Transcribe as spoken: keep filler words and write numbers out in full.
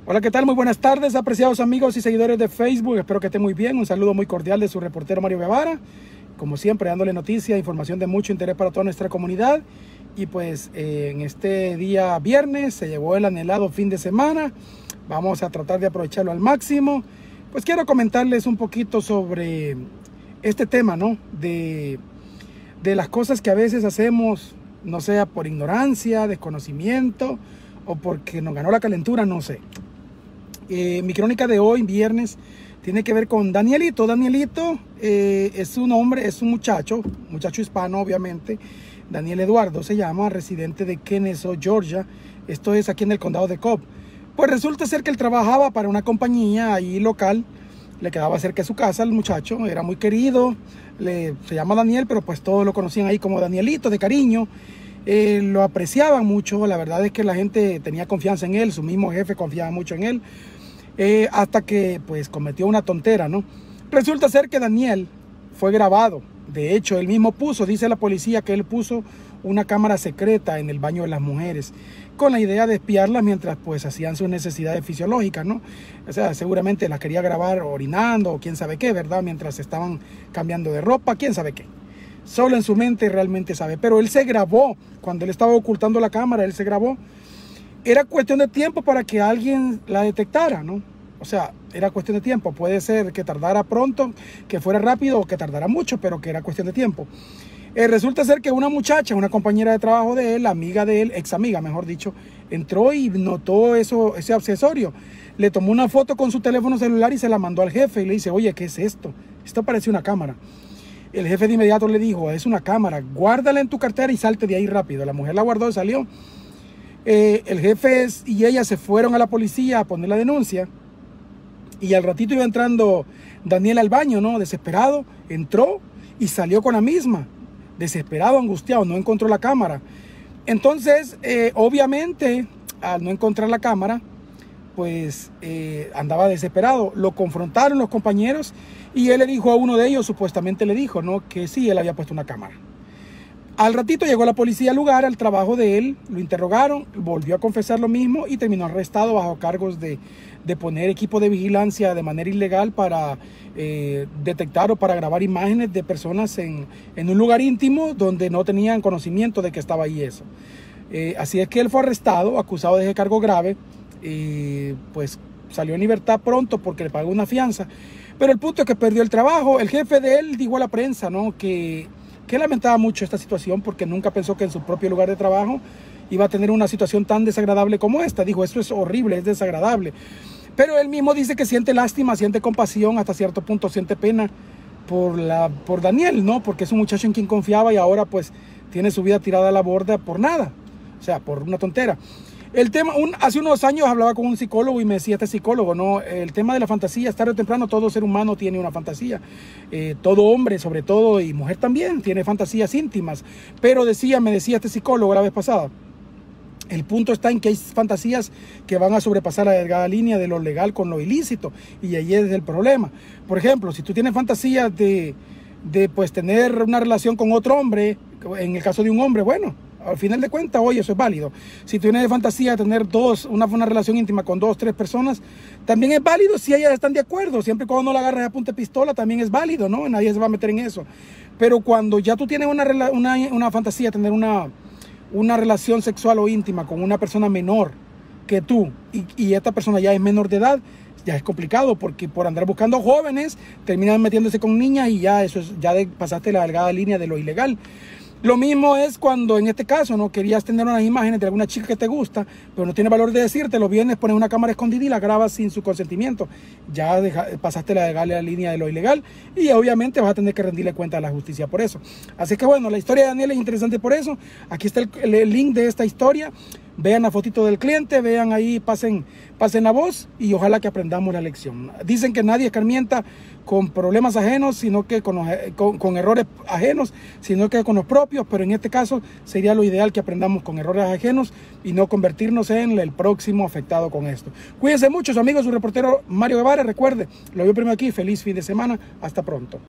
Hola, ¿qué tal? Muy buenas tardes, apreciados amigos y seguidores de Facebook. Espero que estén muy bien. Un saludo muy cordial de su reportero Mario Guevara. Como siempre, dándole noticia, información de mucho interés para toda nuestra comunidad. Y pues eh, en este día viernes se llegó el anhelado fin de semana. Vamos a tratar de aprovecharlo al máximo. Pues quiero comentarles un poquito sobre este tema, ¿no? De, de las cosas que a veces hacemos, no sea por ignorancia, desconocimiento o porque nos ganó la calentura, no sé. Eh, mi crónica de hoy, viernes, tiene que ver con Danielito. Danielito eh, es un hombre, es un muchacho, muchacho hispano obviamente. Daniel Eduardo se llama, residente de Kennesaw, Georgia. Esto es aquí en el condado de Cobb. Pues resulta ser que él trabajaba para una compañía ahí local. Le quedaba cerca de su casa el muchacho, era muy querido. Le, se llama Daniel, pero pues todos lo conocían ahí como Danielito, de cariño. Eh, lo apreciaban mucho, la verdad es que la gente tenía confianza en él, su mismo jefe confiaba mucho en él. Eh, hasta que pues cometió una tontera, ¿no? Resulta ser que Daniel fue grabado. De hecho, él mismo puso, dice la policía, que él puso una cámara secreta en el baño de las mujeres con la idea de espiarlas mientras pues hacían sus necesidades fisiológicas, ¿no? O sea, seguramente las quería grabar orinando o quién sabe qué, ¿verdad? Mientras estaban cambiando de ropa, quién sabe qué. Solo en su mente realmente sabe. Pero él se grabó, cuando él estaba ocultando la cámara, él se grabó. Era cuestión de tiempo para que alguien la detectara, ¿no? O sea, era cuestión de tiempo. Puede ser que tardara pronto, que fuera rápido o que tardara mucho, pero que era cuestión de tiempo. Eh, resulta ser que una muchacha, una compañera de trabajo de él, amiga de él, ex amiga, mejor dicho, entró y notó eso, ese accesorio. Le tomó una foto con su teléfono celular y se la mandó al jefe y le dice, oye, ¿qué es esto? Esto parece una cámara. El jefe de inmediato le dijo, es una cámara, guárdala en tu cartera y salte de ahí rápido. La mujer la guardó y salió. Eh, el jefe y ella se fueron a la policía a poner la denuncia y al ratito iba entrando Daniel al baño, ¿no? Desesperado, entró y salió con la misma, desesperado, angustiado, no encontró la cámara. Entonces, eh, obviamente, al no encontrar la cámara, pues eh, andaba desesperado. Lo confrontaron los compañeros y él le dijo a uno de ellos, supuestamente le dijo, ¿no? Que sí, él había puesto una cámara. Al ratito llegó la policía al lugar, al trabajo de él, lo interrogaron, volvió a confesar lo mismo y terminó arrestado bajo cargos de, de poner equipo de vigilancia de manera ilegal para eh, detectar o para grabar imágenes de personas en, en un lugar íntimo donde no tenían conocimiento de que estaba ahí eso. Eh, así es que él fue arrestado, acusado de ese cargo grave, y pues salió en libertad pronto porque le pagó una fianza. Pero el punto es que perdió el trabajo. El jefe de él dijo a la prensa, ¿no? que... que lamentaba mucho esta situación porque nunca pensó que en su propio lugar de trabajo iba a tener una situación tan desagradable como esta. Dijo, esto es horrible, es desagradable. Pero él mismo dice que siente lástima, siente compasión, hasta cierto punto siente pena por, la, por Daniel, ¿no? Porque es un muchacho en quien confiaba y ahora pues tiene su vida tirada a la borda por nada. O sea, por una tontera. El tema, un, hace unos años hablaba con un psicólogo y me decía este psicólogo, ¿no? El tema de la fantasía, tarde o temprano todo ser humano tiene una fantasía. Eh, todo hombre, sobre todo, y mujer también, tiene fantasías íntimas. Pero decía, me decía este psicólogo la vez pasada, el punto está en que hay fantasías que van a sobrepasar la delgada línea de lo legal con lo ilícito. Y ahí es el problema. Por ejemplo, si tú tienes fantasías de, de pues, tener una relación con otro hombre, en el caso de un hombre, bueno, al final de cuentas, oye, eso es válido. Si tienes de fantasía de tener dos, una, una relación íntima con dos, tres personas, también es válido si ellas están de acuerdo. Siempre y cuando no la agarres a punta de pistola, también es válido, ¿no? Nadie se va a meter en eso. Pero cuando ya tú tienes una, una, una fantasía de tener una, una relación sexual o íntima con una persona menor que tú y, y esta persona ya es menor de edad, ya es complicado porque por andar buscando jóvenes terminan metiéndose con niñas y ya eso es, ya de, pasaste la delgada línea de lo ilegal. Lo mismo es cuando en este caso no querías tener unas imágenes de alguna chica que te gusta, pero no tiene valor de decirte, lo vienes, pones una cámara escondida y la grabas sin su consentimiento. Ya deja, pasaste la, la línea de lo ilegal y obviamente vas a tener que rendirle cuenta a la justicia por eso. Así que bueno, la historia de Daniel es interesante por eso. Aquí está el, el, el link de esta historia. Vean la fotito del cliente, vean ahí, pasen, pasen la voz y ojalá que aprendamos la lección. Dicen que nadie escarmienta con problemas ajenos, sino que con, los, con, con errores ajenos, sino que con los propios, pero en este caso sería lo ideal que aprendamos con errores ajenos y no convertirnos en el próximo afectado con esto. Cuídense mucho, amigos, su reportero Mario Guevara. Recuerde, lo veo primero aquí, feliz fin de semana, hasta pronto.